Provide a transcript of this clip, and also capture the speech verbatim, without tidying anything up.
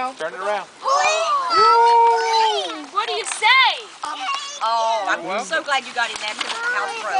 around. Turn it around. What do you say? Um, oh, I'm well. so glad you got in there to the house road.